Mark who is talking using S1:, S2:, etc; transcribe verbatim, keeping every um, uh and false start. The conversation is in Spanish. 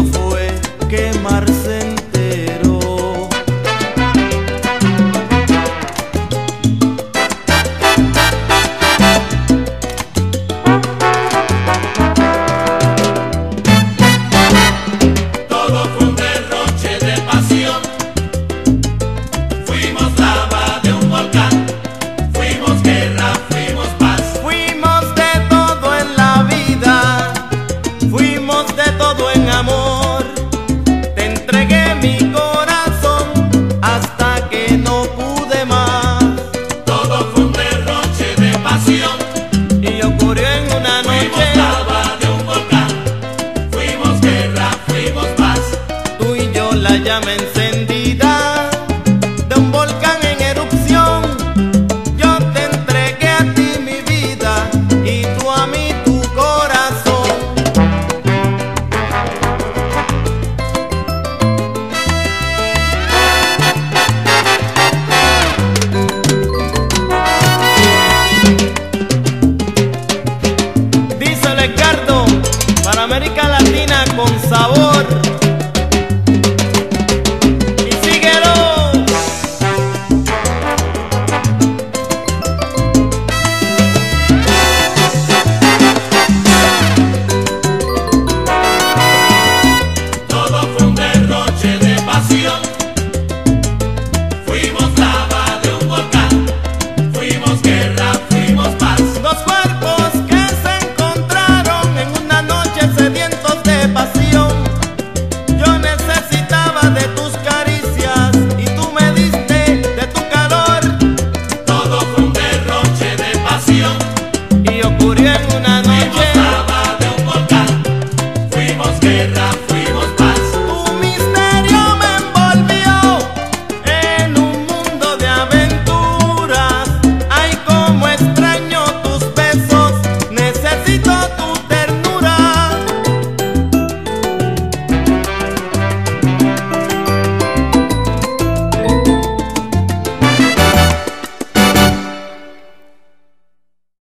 S1: hizo fue quemarse entero.
S2: Todo fue un derroche de pasión. Fuimos lava de un volcán. Fuimos guerra, fuimos paz.
S1: Fuimos de todo en la vida, fuimos de todo en amor. Te entregué mi corazón hasta que no pude más.
S2: Todo fue un derroche de pasión.
S1: Y ocurrió en una
S2: Fuimos
S1: noche,
S2: lava de un volcán. Fuimos guerra, fuimos paz.
S1: tú y yo la llama en